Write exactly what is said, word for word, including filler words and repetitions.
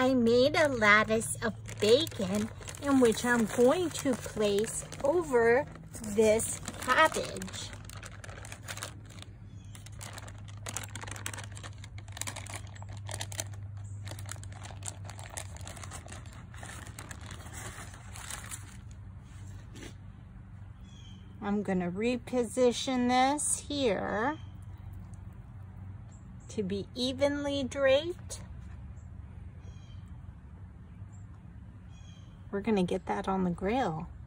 I made a lattice of bacon in which I'm going to place over this cabbage. I'm going to reposition this here to be evenly draped. We're going to get that on the grill.